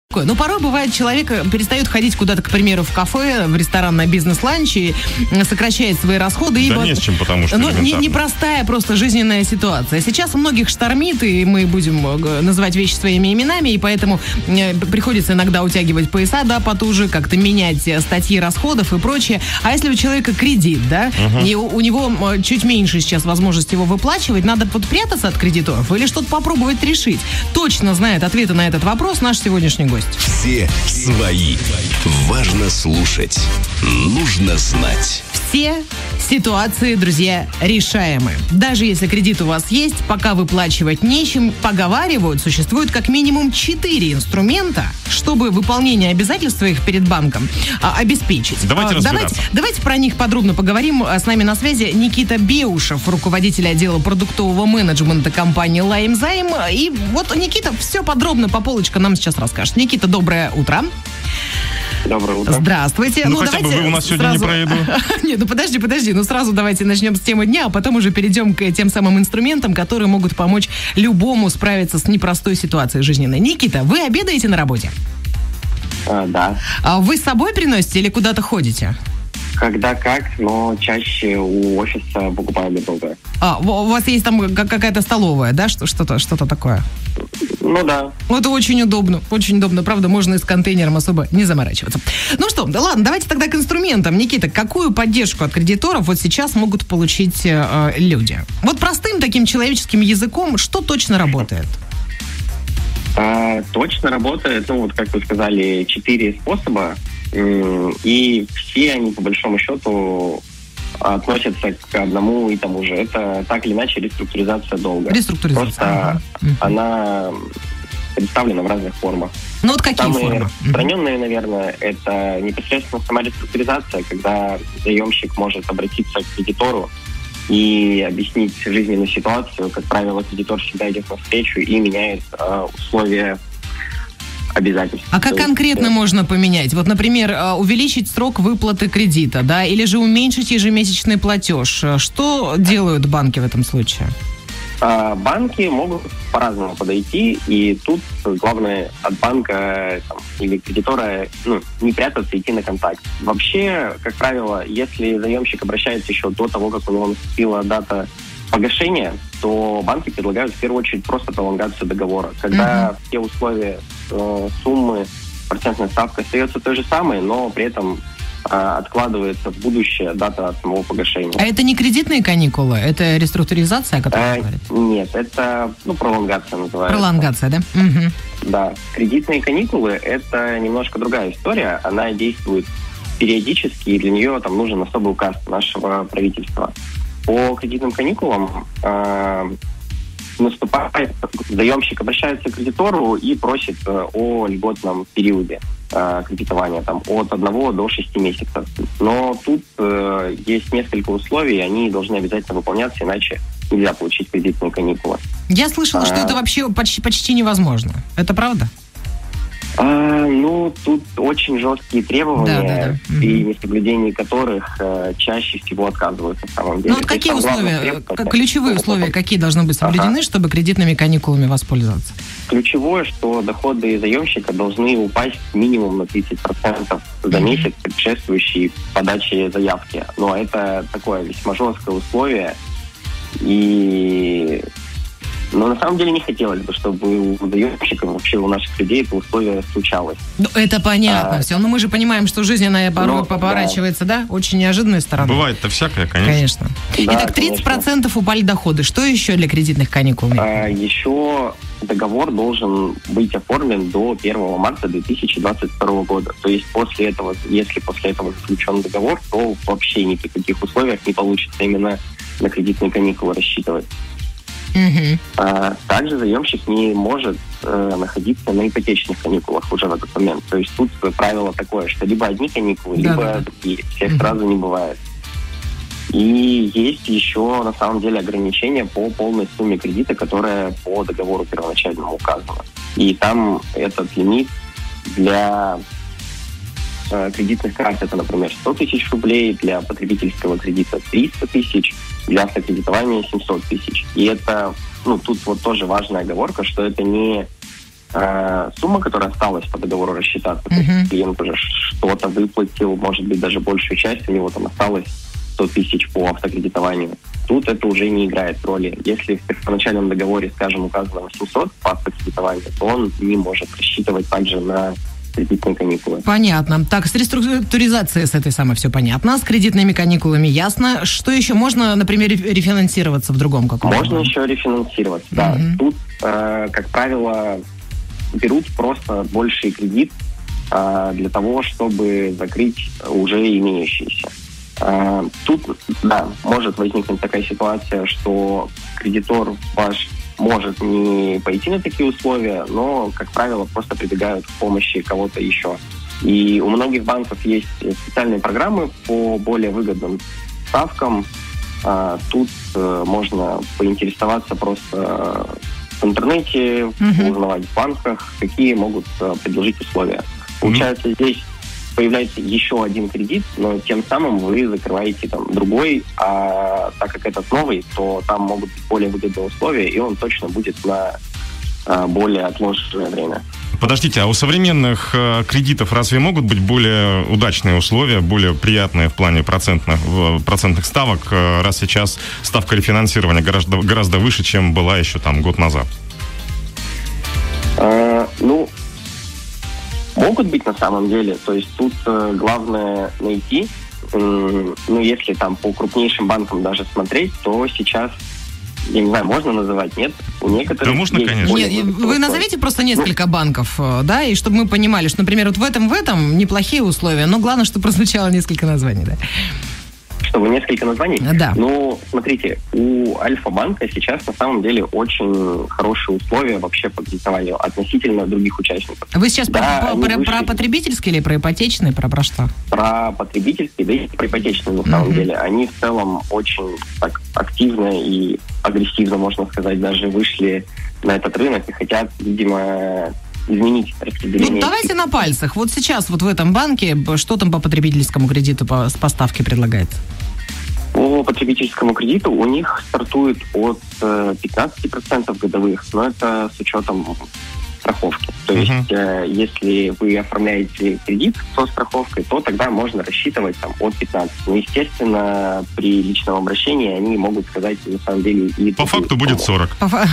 Но порой бывает, человек перестает ходить куда-то, к примеру, в кафе, в ресторан на бизнес-ланч и сокращает свои расходы. Да не с чем, потому что непростая просто жизненная ситуация. Сейчас многих штормит, и мы будем называть вещи своими именами, и поэтому приходится иногда утягивать пояса, да, потуже, как-то менять статьи расходов и прочее. А если у человека кредит, да, и у него чуть меньше сейчас возможность его выплачивать, надо вот прятаться от кредиторов или что-то попробовать решить? Точно знает ответы на этот вопрос наш сегодняшний гость. Все свои. Важно слушать. Нужно знать. Все ситуации, друзья, решаемы. Даже если кредит у вас есть, пока выплачивать нечем, поговаривают, существует как минимум 4 инструмента, чтобы выполнение обязательств их перед банком обеспечить. Давайте про них подробно поговорим. С нами на связи Никита Беушев, руководитель отдела продуктового менеджмента компании «Лаймзайм». И вот Никита все подробно по полочкам нам сейчас расскажет. Никита, доброе утро. Доброе утро. Здравствуйте. Хотя бы вы у нас сегодня не про еду. Нет, подожди. Сразу давайте начнем с темы дня, а потом уже перейдем к тем самым инструментам, которые могут помочь любому справиться с непростой ситуацией жизненной. Никита, вы обедаете на работе? Да. Вы с собой приносите или куда-то ходите? Когда как, но чаще у офиса покупаю готовое. У вас есть там какая-то столовая, да, что-то такое? Ну да. Это очень удобно, правда, можно и с контейнером особо не заморачиваться. Ну что, да ладно, давайте тогда к инструментам. Никита, какую поддержку от кредиторов вот сейчас могут получить люди? Вот простым таким человеческим языком, что точно работает? Точно работает, как вы сказали, 4 способа, и все они, по большому счету, относятся к одному и тому же. Это так или иначе реструктуризация долга. Просто она представлена в разных формах. Ну вот какие формы? Самые распространенные, наверное, это непосредственно сама реструктуризация, когда заемщик может обратиться к кредитору и объяснить жизненную ситуацию. Как правило, кредитор всегда идет навстречу и меняет условия обязательств. А как конкретно можно поменять? Вот, например, увеличить срок выплаты кредита, да, или же уменьшить ежемесячный платеж. Что делают банки в этом случае? Банки могут по-разному подойти, и тут главное от банка или кредитора не прятаться, идти на контакт. Вообще, как правило, если заемщик обращается еще до того, как у него наступила дата погашения, то банки предлагают в первую очередь просто пролонгацию договора, когда все условия, суммы, процентная ставка остается той же самой, но при этом откладывается в будущее дата самого погашения. А это не кредитные каникулы, это реструктуризация, о которой вы говорите? Нет, это пролонгация называется. Пролонгация, да? Угу. Да. Кредитные каникулы – это немножко другая история. Она действует периодически, и для нее нужен особый указ нашего правительства. По кредитным каникулам заемщик обращается к кредитору и просит о льготном периоде кредитования от 1 до 6 месяцев. Но тут есть несколько условий, они должны обязательно выполняться, иначе нельзя получить кредитные каникулы. Я слышала, что это вообще почти невозможно. Это правда? Тут очень жесткие требования, при несоблюдении которых чаще всего отказываются на самом деле. Какие условия, ключевые условия, какие должны быть соблюдены, чтобы кредитными каникулами воспользоваться? Ключевое, что доходы заемщика должны упасть минимум на 30% за месяц, предшествующий подаче заявки. Но это такое весьма жесткое условие, но на самом деле не хотелось бы, чтобы у заемщиков, вообще у наших людей это условие случалось. Это понятно все. Но мы же понимаем, что жизнь, она порой поворачивается, да? Очень неожиданной стороной. Бывает-то всякое, конечно. Да, итак, 30% упали доходы. Что еще для кредитных каникул? Еще договор должен быть оформлен до 1 марта 2022 года. То есть если после этого заключен договор, то вообще ни при каких условиях не получится именно на кредитные каникулы рассчитывать. Также заемщик не может находиться на ипотечных каникулах уже в этот момент. То есть тут правило такое, что либо одни каникулы, либо другие. Всех сразу не бывает. И есть еще на самом деле ограничения по полной сумме кредита, которая по договору первоначальному указана. И там этот лимит для кредитных карт это, например, 100 тысяч рублей, для потребительского кредита 300 тысяч, для автокредитования 700 тысяч. И это, тут тоже важная оговорка, что это не сумма, которая осталась по договору рассчитаться. То есть клиент уже что-то выплатил, может быть, даже большую часть, у него там осталось 100 тысяч по автокредитованию. Тут это уже не играет роли. Если в первоначальном договоре, скажем, указано 800 по автокредитованию, то он не может рассчитывать также на кредитные каникулы. Понятно. Так, с реструктуризацией с этой самой все понятно. С кредитными каникулами ясно. Что еще? Можно, например, рефинансироваться в другом каком-то? Можно еще рефинансироваться, да. Тут, как правило, берут просто больший кредит для того, чтобы закрыть уже имеющиеся. Тут, да, может возникнуть такая ситуация, что кредитор ваш может не пойти на такие условия, но, как правило, просто прибегают к помощи кого-то еще. И у многих банков есть специальные программы по более выгодным ставкам. Тут можно поинтересоваться просто в интернете, узнавать в банках, какие могут предложить условия. Получается, здесь появляется еще один кредит, но тем самым вы закрываете там другой, а так как этот новый, то там могут быть более выгодные условия, и он точно будет на более отложенное время. Подождите, а у современных кредитов разве могут быть более удачные условия, более приятные в плане процентных ставок, раз сейчас ставка рефинансирования гораздо выше, чем была еще там год назад? Могут быть на самом деле. То есть тут главное найти. Если там по крупнейшим банкам даже смотреть, то сейчас, я не знаю, можно называть, нет? У некоторых... Да, можно, конечно. Нет, вы назовите просто несколько банков, да, и чтобы мы понимали, что, например, вот в этом неплохие условия, но главное, чтобы прозвучало несколько названий, да. Чтобы несколько названий? Да. Смотрите, у Альфа-банка сейчас на самом деле очень хорошие условия вообще по кредитованию относительно других участников. Вы сейчас про потребительские или про ипотечные, про что? Про потребительские, да и про ипотечные на самом деле. Они в целом очень так активно и агрессивно, можно сказать, даже вышли на этот рынок и хотят, видимо, изменить распределение. Давайте на пальцах. Вот сейчас вот в этом банке что там по потребительскому кредиту по ставке предлагается? По потребительскому кредиту у них стартует от 15% годовых, но это с учетом страховки. То есть, если вы оформляете кредит со страховкой, то тогда можно рассчитывать там от 15. Но, естественно, при личном обращении они могут сказать, на самом деле... По факту будет 40.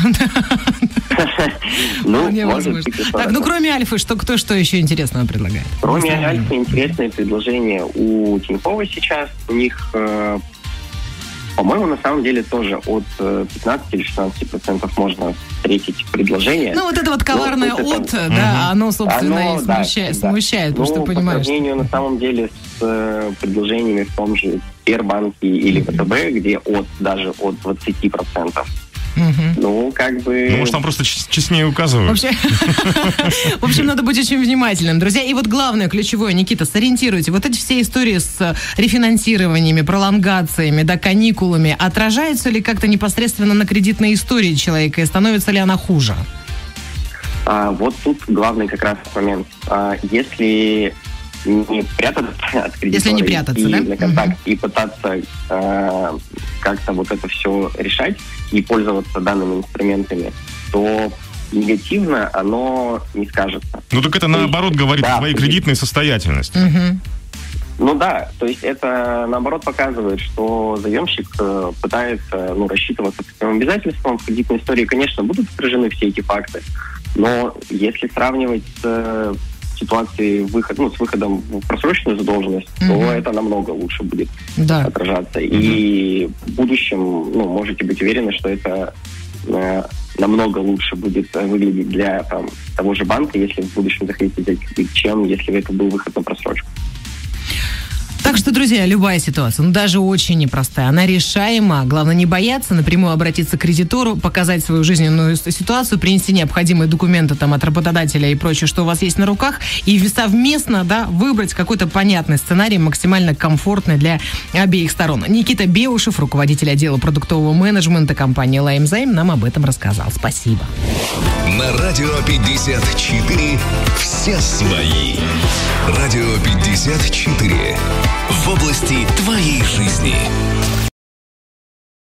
Так, кроме Альфы, кто что еще интересного предлагает? Кроме Альфы, интересные предложения у Тинькова сейчас. У них... По-моему, на самом деле тоже от 15 или 16% можно встретить предложение. Вот это вот коварное оно, собственно, и смущает, потому что понимаешь. По сравнению, на самом деле, с предложениями в том же Сбербанке или ВТБ, где даже от 20%. Может, там просто честнее указывают. В общем, надо быть очень внимательным, друзья. И вот главное, ключевое, Никита, сориентируйте. Вот эти все истории с рефинансированиями, пролонгациями, каникулами, отражаются ли как-то непосредственно на кредитной истории человека и становится ли она хуже? Вот тут главный как раз момент. Если не прятаться от кредитора, на контакт и пытаться как-то вот это все решать и пользоваться данными инструментами, то негативно оно не скажется. Так это наоборот говорит о твоей кредитной состоятельности. То есть это наоборот показывает, что заемщик пытается рассчитываться по своим обязательствам. В кредитной истории, конечно, будут отражены все эти факты, но если сравнивать с ситуации с выходом в просроченную задолженность, то это намного лучше будет отражаться. И в будущем, можете быть уверены, что это намного лучше будет выглядеть для того же банка, если в будущем захотите взять кредит, чем если это был выход на просрочку. Так что, друзья, любая ситуация, даже очень непростая, она решаема. Главное не бояться, напрямую обратиться к кредитору, показать свою жизненную ситуацию, принести необходимые документы от работодателя и прочее, что у вас есть на руках, и совместно выбрать какой-то понятный сценарий, максимально комфортный для обеих сторон. Никита Беушев, руководитель отдела продуктового менеджмента компании «Лаймзайм», нам об этом рассказал. Спасибо. На Радио 54 все свои. Радио 54 в области твоей жизни.